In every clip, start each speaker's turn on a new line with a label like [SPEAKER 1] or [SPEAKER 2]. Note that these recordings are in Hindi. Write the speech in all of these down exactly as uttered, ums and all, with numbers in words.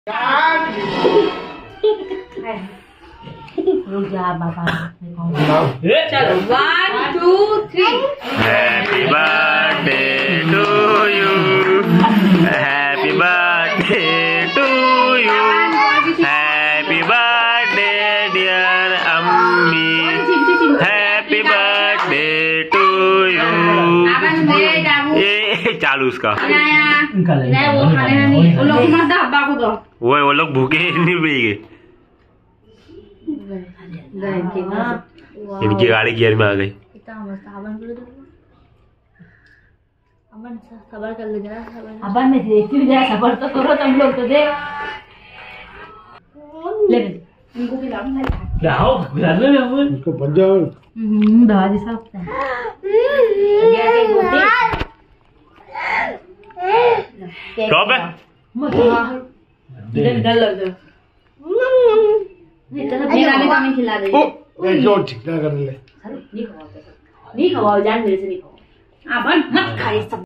[SPEAKER 1] रुक जा बाबा।
[SPEAKER 2] चलो one two three.
[SPEAKER 3] Happy birthday to you, happy birthday to you, happy birthday dear ammi, happy birthday to you. ये चालू उसका
[SPEAKER 2] वो खाने नहीं, वो लोग मत हब्बा को दो।
[SPEAKER 3] वो वो लोग भूखे नहीं पिएंगे। इनकी गाड़ी गियर में आ गई।
[SPEAKER 2] सबर कर ले जरा,
[SPEAKER 1] अपन में देखती जरा, सबर तो करो तुम लोग तो दे। ले इनको भी लाओ ना, लाओ खिला लो ना इनको बन जाओ। हम्म दवा जैसा होता है। गया के बोलते
[SPEAKER 3] टॉप है
[SPEAKER 1] मत डर डर लग जा। नहीं तो मेरा भी तुम्हें खिला दे।
[SPEAKER 4] ओ जो ठीक ना कर ले।
[SPEAKER 1] नहीं खाओ, नहीं खाओ, जान मेरे से नहीं खाओ। अपन मत खाइए सब।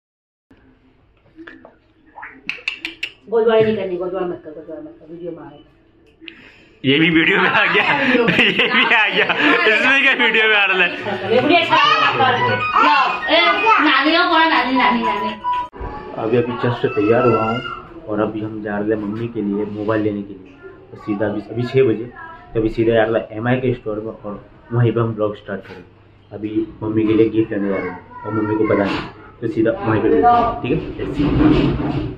[SPEAKER 1] गोलवाड़ी नहीं करनी, गोलवाड़ मत कर, गोलवाड़ मत कर, वीडियो में आ रहा।
[SPEAKER 3] ये भी वीडियो में आ गया, ये भी आ गया, इसमें क्या वीडियो में आ रहा है।
[SPEAKER 1] ये बुढ़िया छाप कर लो। ए नानी को कौन नानी नानी नानी।
[SPEAKER 3] अभी अभी जस्ट तैयार हुआ हूँ और अभी हम जा रहे हैं मम्मी के लिए मोबाइल लेने के लिए। तो सीधा अभी अभी छः बजे तो अभी सीधा जा रहा है एम आई के स्टोर में और वहीं पर हम ब्लॉग स्टार्ट करेंगे। अभी मम्मी के लिए गिफ्ट लेने जा रहे हैं और मम्मी को पता नहीं, तो सीधा वहीं पर, ठीक है।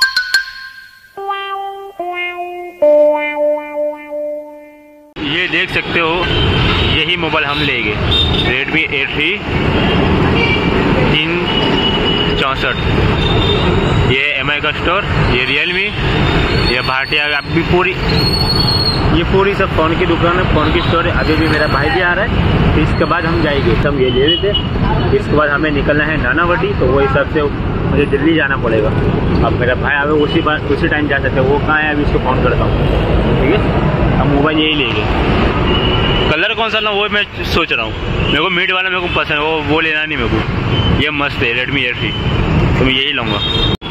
[SPEAKER 3] ये देख सकते हो, यही मोबाइल हम लेंगे, रेडमी एट थ्री तीन चौंसठ। ये एम आई का स्टोर, ये रियलमी, ये भाटिया, अभी पूरी ये पूरी सब फ़ोन की दुकान है, फ़ोन की स्टोर है। अभी भी मेरा भाई भी आ रहा है, तो इसके बाद हम जाएंगे। हम ये ले लेते, इसके बाद हमें निकलना है नानावटी, तो वो हिसाब से मुझे दिल्ली जाना पड़ेगा। अब मेरा भाई आवे उसी बार उसी टाइम जा सकते हैं। वो कहाँ है अभी, उसको फ़ोन करता हूँ, ठीक है। हम मोबाइल यही लेंगे। कलर कौन सा ना वो मैं सोच रहा हूँ। मेरे को मिड वाला मेरे को पसंद है, वो वो लेना नहीं मेरे को। ये मस्त है रेडमी एट थ्री, तो मैं यही लूँगा।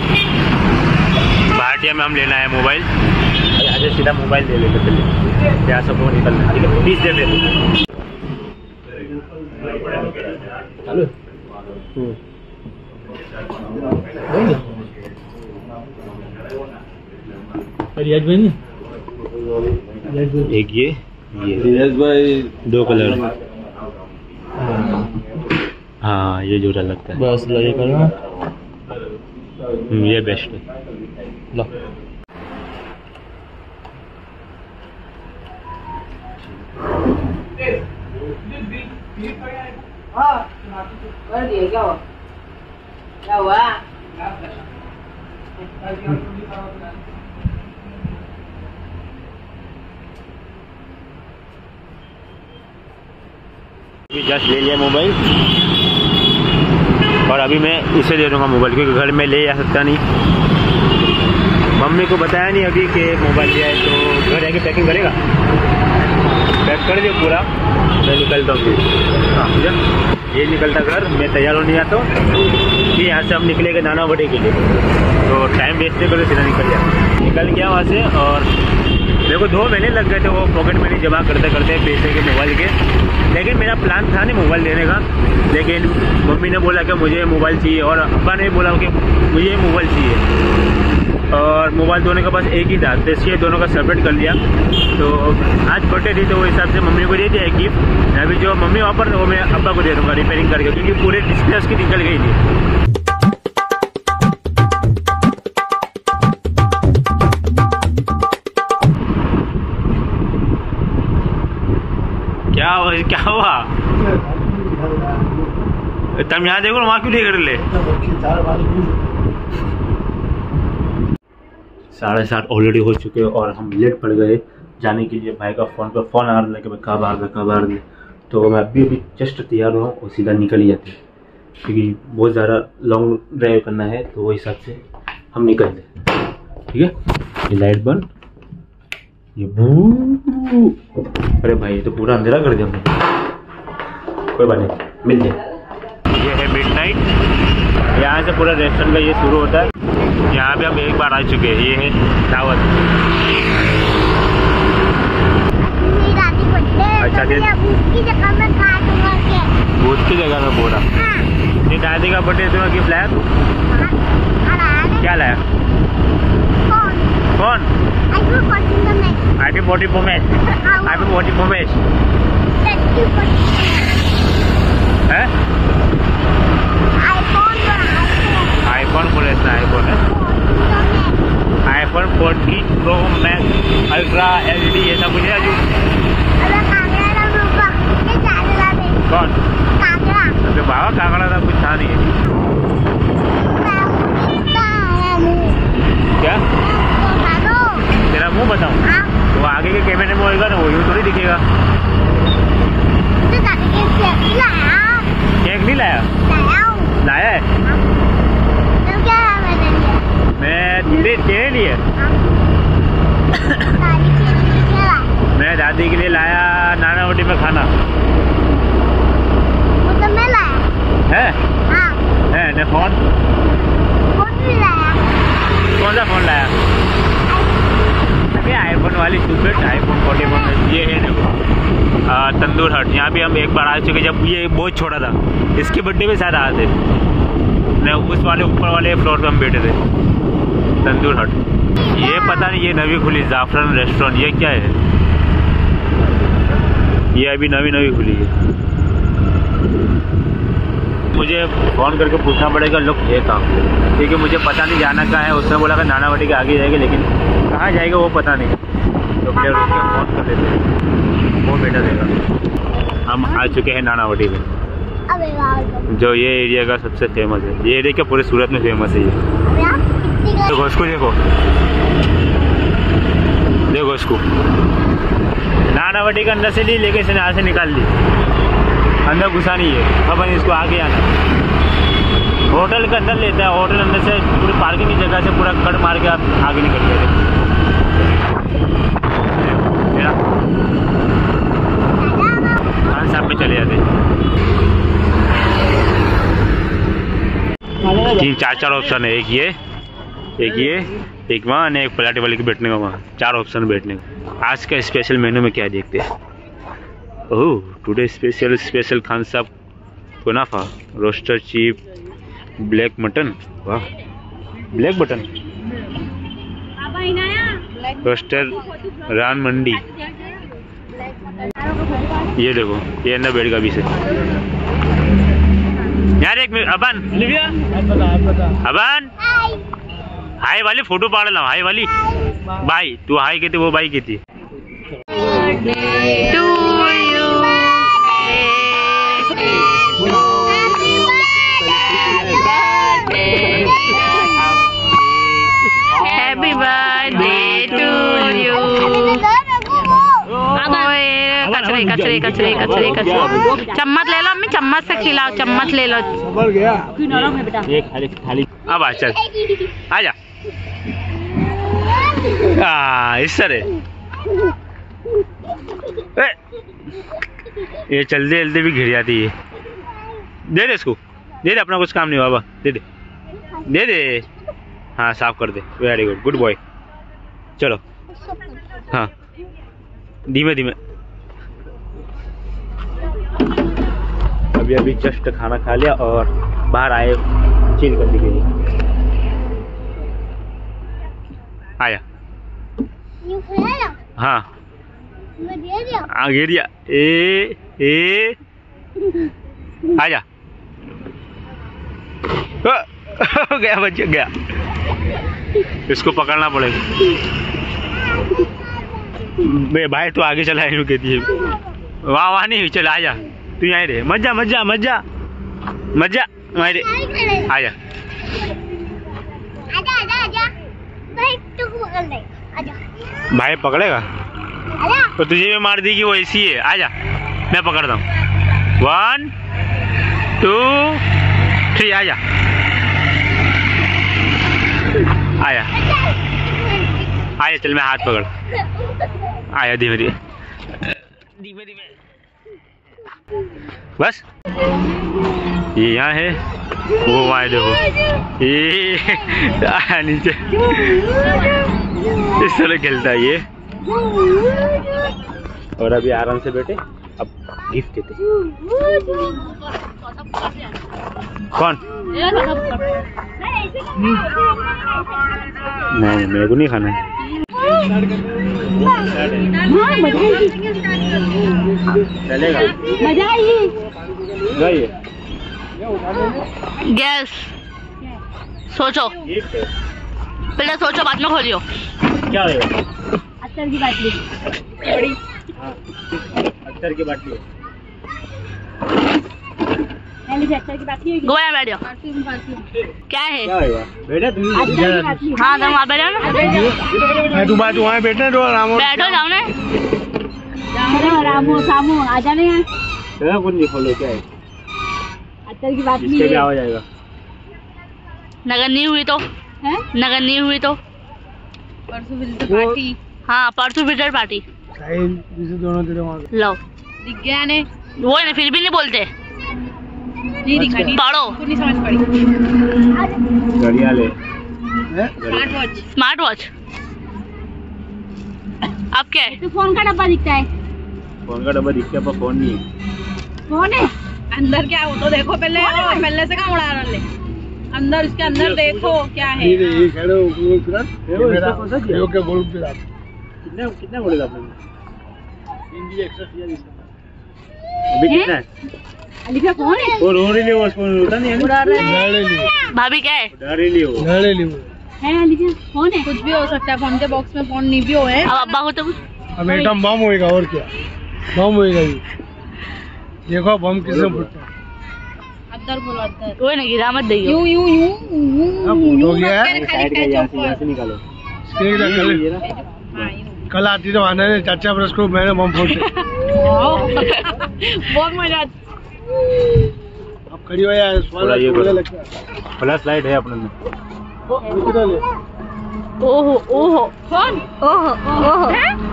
[SPEAKER 3] भाटिया में हम लेना है मोबाइल, अच्छा सीधा मोबाइल ले लेते चलिए, क्या सब वो निकलना, ठीक है। तीस दे दे हेलो।
[SPEAKER 4] रियाज भाई नहीं,
[SPEAKER 3] एक ये ये रियाज भाई दो कलर। हाँ ये जोड़ा लगता है,
[SPEAKER 4] बस लगे करना,
[SPEAKER 3] ये बेस्ट है। लो
[SPEAKER 1] कर दिया क्या हुआ? क्या हुआ?
[SPEAKER 3] जस्ट ले लिया मोबाइल और अभी मैं उसे दे दूंगा मोबाइल, क्योंकि घर में ले जा सकता नहीं। मम्मी को बताया नहीं अभी कि मोबाइल लिया है, तो घर आके पैकिंग करेगा। पैक कर दिया पूरा, मैं निकलता हूँ। हाँ ये निकलता घर, मैं तैयार होने जाता हूँ कि यहाँ से हम निकलेंगे नानावटी के लिए, तो टाइम वेस्ट नहीं करके सीधा निकल जाए। निकल गया वहाँ से और मेरे को दो महीने लग गए थे वो पॉकेट मनी जमा करते करते पैसे के मोबाइल के। लेकिन मेरा प्लान था नहीं मोबाइल लेने का, लेकिन मम्मी ने बोला कि मुझे मोबाइल चाहिए और अब्बा ने बोला कि मुझे मोबाइल चाहिए, और मोबाइल दोनों के पास एक ही था, तो इसलिए दोनों का सेपरेट कर लिया। तो आज बर्थडे थी, तो वो हिसाब से मम्मी को दे दिया एक गिफ्ट। अभी जो मम्मी वापर वो मैं अब्बा को दे दूँगा रिपेयरिंग करके, क्योंकि पूरे डिस्प्ले उसकी निकल गई थी। क्या हुआ क्या हुआ? तुम यहाँ देखो, वहाँ क्यों नहीं कर ले? साढ़े सात ऑलरेडी हो चुके हैं और हम लेट पड़ गए जाने के लिए। भाई का फोन पर फोन आ रहा है कि मैं कब आ रहा कब आ रहा, तो मैं अभी अभी जस्ट तैयार हुआ और सीधा निकल ही जाते, क्योंकि बहुत ज़्यादा लॉन्ग ड्राइव करना है, तो वो हिसाब से हम निकल जाए, ठीक है। ये लाइट बंद, ये अरे भाई ये तो पूरा अंधेरा कर दिया हमने। कोई बात नहीं, मिल जाए। ये है मिडनाइट यहाँ से पूरा रेस्टोरेंट का ये शुरू होता है। यहाँ पे हम एक बार आ चुके हैं। ये है दावत। अच्छा भूत की जगह में पूरा ये दादी का बर्थडे तुम्हें गिफ्ट लाया तू? क्या लाया? कौन? IPhone forty pro max. IPhone forty pro max है? आईफोन बोले इतना आईफोन है। IPhone forty pro max ultra LED ये सब मुझे अजू कौन? अरे बाबा काकड़ा था कुछ था नहीं। क्या तेरा मुंह बताऊं? वो आगे के कैमरे में होएगा ना, वो यूँ थोड़ी दिखेगा। केक नहीं लाया? लाया है? मैं तेरे लिए मैं दादी के लिए लाया नाना रोटी में खाना है। है ने फोन कौन सा फोन लाया? अरे आईफोन वाली सुपर आईफोन फोर्टी वन। ये है देखो तंदूर हट। यहाँ पे हम एक बार आ चुके जब ये बहुत छोटा था। इसके बर्थडे में शायद आए थे। मैं उस वाले ऊपर वाले फ्लोर पे हम बैठे थे। तंदूर हट ये पता नहीं ये नवी खुली जाफरान रेस्टोरेंट। ये क्या है? ये अभी नवी नवी खुली है। मुझे फ़ोन करके पूछना पड़ेगा लोग है कहाँ, क्योंकि मुझे पता नहीं जाना कहाँ है। उसने बोला कि नानावटी के आगे जाएगा, लेकिन कहाँ जाएगा वो पता नहीं। तो फिर उसके फ़ोन कर देते हैं, वो बेटा देगा। हम आ चुके हैं नानावटी में, जो ये एरिया का सबसे फेमस है। ये एरिया क्या पूरे सूरत में फेमस है। ये देखो इसको, देखो देखो इसको। नानावटी के अंदर से ली, लेके इसने यहाँ से निकाल ली। अंदर घुसा नहीं है। अब इसको आगे आना होटल के अंदर लेता है। होटल अंदर से पूरी पार्किंग की जगह से पूरा कट मार के आप आगे निकल गए। खान साहब में चले जाते। तीन चार चार ऑप्शन है। एक ये एक ये एक वहाँ एक पलाटे वाले के बैठने का। वहाँ चार ऑप्शन बैठने का। आज का स्पेशल मेन्यू में क्या देखते हैं? Oh today special special Khan Sahab कुनाफा रोस्टर चीप ब्लैक मटन। वाह ब्लैक बटन रोस्टर रान मंडी। ये देखो ये अंदर बेड का भी से यार। एक मिनट अबन अबन हाई वाली फोटो पाड़ ला। हाई वाली भाई तू हाई कहती वो भाई कहती।
[SPEAKER 2] Happy birthday to you. कचरे कचरे कचरे कचरे कचरे। चम्मच ले लो अम्मी, चम्मच से खिलाओ। चम्मच ले लो।
[SPEAKER 3] ये खाली खाली। अब आ चल आजा। आ इस तरह ये चलते चलते भी घिर जाती है। दे दे इसको, दे दे। अपना कुछ काम नहीं बाबा, दे दे दे दे। हाँ साफ कर दे। Very good, good boy. चलो हाँ धीमे धीमे। अभी अभी जस्ट खाना खा लिया और बाहर आए चिल करने के लिए। आया हाँ आ गिरिया ए ए आजा। गया बच्चा गया। इसको पकड़ना पड़ेगा। बे भाई तू आगे चला है कहती है। वाह वाह नहीं चल आजा। तू यहाँ रहे। मजा मजा मजा मजा वहीं रे। आजा भाई पकड़ेगा तो तुझे भी मार दी कि वो ऐसी है। आजा मैं पकड़ता हूँ। वन टू थ्री आजा आया आया। चल मैं हाथ पकड़। आया धीमे धीमे धीमे धीमे बस। ये यहाँ है, वो वहाँ देखो ये नीचे इस तरह खेलता है ये। और अभी आराम से बैठे, अब गिफ्ट देते। कौन? नहीं मेरे को नहीं खाना है। चलेगा
[SPEAKER 2] गैस सोचो, पहले सोचो बाद में खोलियो।
[SPEAKER 3] क्या होगा?
[SPEAKER 1] अत्तर की बाटली बड़ी।
[SPEAKER 3] हाँ, अत्तर की बाटली
[SPEAKER 1] अत्तर की बाटली
[SPEAKER 2] गोया बैठो। क्या है?
[SPEAKER 3] क्या होगा? बेटा तुम
[SPEAKER 2] हाँ तुम वहाँ बैठो ना,
[SPEAKER 4] तू बात वहाँ बैठने दो, आराम
[SPEAKER 2] बैठो जाओ ना।
[SPEAKER 1] रामो सामो आ जाने यहाँ।
[SPEAKER 3] कौन नहीं खोलो, क्या है?
[SPEAKER 1] अत्तर की बाटली
[SPEAKER 3] इसके भी आ जाएगा।
[SPEAKER 2] नगर नहीं हुई तो
[SPEAKER 1] है?
[SPEAKER 2] नगर नहीं हुई तो
[SPEAKER 1] परसों विजिटर पार्टी।
[SPEAKER 2] हाँ परसों विजिटर पार्टी।
[SPEAKER 4] दोनों तेरे वहाँ
[SPEAKER 2] लो
[SPEAKER 1] दिख गया ने,
[SPEAKER 2] वो है ना, फिर भी नहीं बोलते।
[SPEAKER 1] नहीं दिखा, नहीं
[SPEAKER 2] पढ़ो,
[SPEAKER 1] नहीं समझ पड़ी।
[SPEAKER 3] घड़ियाल है,
[SPEAKER 1] स्मार्ट वॉच।
[SPEAKER 2] Smart watch. अब क्या है?
[SPEAKER 1] तो फोन का डब्बा दिखता है।
[SPEAKER 3] फोन का डब्बा दिखता है पर फोन नहीं है।
[SPEAKER 1] फोन है अंदर, क्या हो तो देखो पहले। पहले से कहाँ उड़ा रहे अंदर, इसके अंदर देखो क्या है।
[SPEAKER 4] ये खड़े हो गोल फिरा, मेरा यो के गोल फिरा।
[SPEAKER 3] कितना कितना बोलेगा आपने?
[SPEAKER 4] हिंदी एक्स्ट्रा किया इसका।
[SPEAKER 3] अभी कितना है?
[SPEAKER 1] अली का फोन है।
[SPEAKER 3] वो रो रही है, वो फोन उठा नहीं है।
[SPEAKER 1] उड़ा रहे हैं।
[SPEAKER 4] लड़े ली,
[SPEAKER 2] भाभी क्या है?
[SPEAKER 3] डर रही हो।
[SPEAKER 4] लड़े ली वो।
[SPEAKER 1] है अली का फोन है। कुछ भी हो सकता है, फोन के बॉक्स में फोन नहीं भी हो है।
[SPEAKER 2] अब अब्बा को तो
[SPEAKER 4] अब एटम बम होएगा और क्या, बम होएगा ये। देखो बम किसने फूटता है।
[SPEAKER 1] अंदर बोलो अंदर।
[SPEAKER 2] वो ना गिरा मत दियो।
[SPEAKER 1] यूं यूं यूं यूं
[SPEAKER 4] हो गया है।
[SPEAKER 3] साइड का यहाँ से यहाँ से निकालो।
[SPEAKER 4] स्क्रीन कल
[SPEAKER 1] हाँ, यूं।
[SPEAKER 4] कल आती तो आने ने चाचा बरस को मैंने बम फोड़े।
[SPEAKER 1] बहुत मजा आता।
[SPEAKER 4] अब खड़ी हो यार,
[SPEAKER 3] थोड़ा ये
[SPEAKER 4] स्वाद
[SPEAKER 3] करो।
[SPEAKER 4] लगता है।
[SPEAKER 3] फ्लैश लाइट है अपने में।
[SPEAKER 2] ओहो ओहो
[SPEAKER 1] फोन
[SPEAKER 2] ओहो ओहो।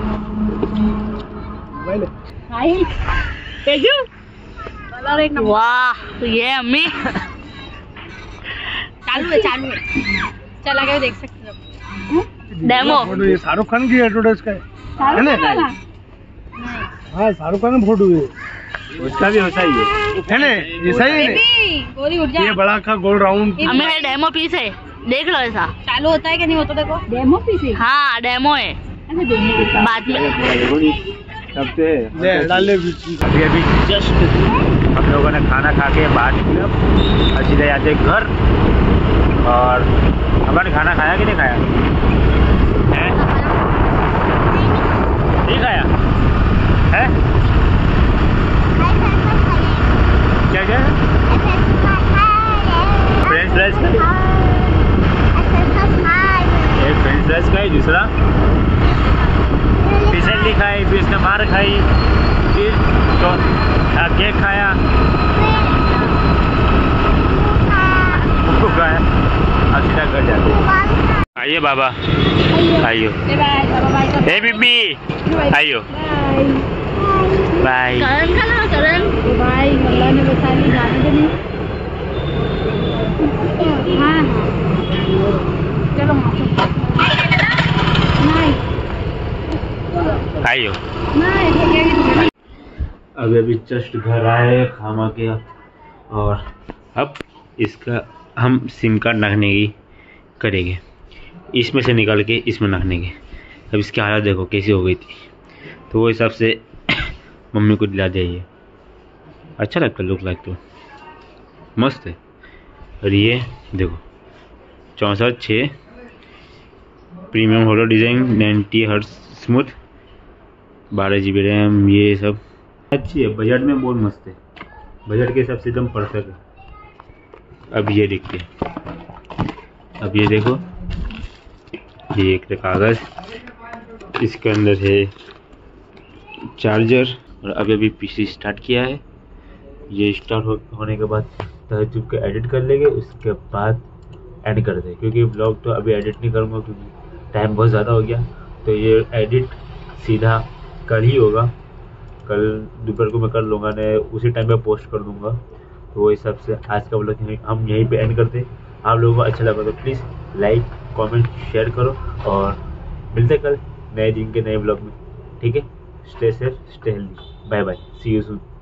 [SPEAKER 1] भाई देखो कलर एक नंबर।
[SPEAKER 2] वाह ये अम्मी
[SPEAKER 1] चालू है, चालू है, चला के देख सकते हो।
[SPEAKER 2] डेमो।
[SPEAKER 4] फोटो ये शाहरुख खान की एडवर्टाइज का है, है ना? हाँ शाहरुख खान का फोटो है,
[SPEAKER 3] उसका भी होता ही है।
[SPEAKER 4] है ना? ये सही है ना?
[SPEAKER 1] गोली उठ जा।
[SPEAKER 4] ये बड़ा का गोल राउंड।
[SPEAKER 2] अम्मी है डेमो पीस है, देख लो ऐसा।
[SPEAKER 1] चालू होता है कि नहीं होता? देखो डेमो पीस है।
[SPEAKER 2] हाँ डेमो है,
[SPEAKER 1] अच्छा डेमो
[SPEAKER 2] बाद में।
[SPEAKER 3] तब से
[SPEAKER 4] ले डाल ले बीच में।
[SPEAKER 3] अभी अभी जस्ट हम लोगों ने खाना खा के बाहर निकले और सीधे जाते घर। और हमारे खाना खाया कि नहीं खाया है? नहीं खाया है? क्या क्या फ्रेंच फ्राइज का एक फ्रेंच फ्राइज का ही, दूसरा फिसली खाई, फिर उसने मार खाई, फिर तो केक खाया, खाया। अब सीधा घर जाते। आइए बाबा, आइयो। हे बिब्बी, आइयो। बाय।
[SPEAKER 2] करण का ना करण।
[SPEAKER 1] भाई अल्लाह ने बचा ली, जाने दे नहीं। हाँ चलो नहीं
[SPEAKER 3] आइयो।
[SPEAKER 1] नहीं।
[SPEAKER 3] अभी अभी जस्ट घर आए खामा के, और अब इसका हम सिम कार्ड रखने की करेंगे, इसमें से निकाल के इसमें रखने के। अब इसकी हालत देखो कैसी हो गई थी, तो वो हिसाब से मम्मी को दिला दिया। ये अच्छा लगता है, लुक लाइक तो मस्त है। और ये देखो चौंसठ छः premium hollow design, ninety hertz smooth, बारह जी बी रैम, ये सब अच्छी है। बजट में बहुत मस्त है, बजट के हिसाब से एकदम परफेक्ट है। अब ये देखिए, अब ये देखो, ये एक कागज़, इसके अंदर है चार्जर। और अभी अभी पीसी स्टार्ट किया है। ये स्टार्ट हो, होने के बाद यूट्यूब को एडिट कर लेंगे, उसके बाद एड कर दें, क्योंकि ब्लॉग तो अभी एडिट नहीं करूँगा क्योंकि टाइम बहुत ज़्यादा हो गया। तो ये एडिट सीधा कल ही होगा, कल दोपहर को मैं कर लूँगा, ने उसी टाइम पे पोस्ट कर दूँगा। तो वो हिसाब से आज का ब्लॉग हम यहीं पे एंड करते। आप लोगों को अच्छा लगा तो प्लीज़ लाइक कमेंट शेयर करो और मिलते कल नए दिन के नए ब्लॉग में। ठीक है, stay safe stay healthy, bye bye, see you soon.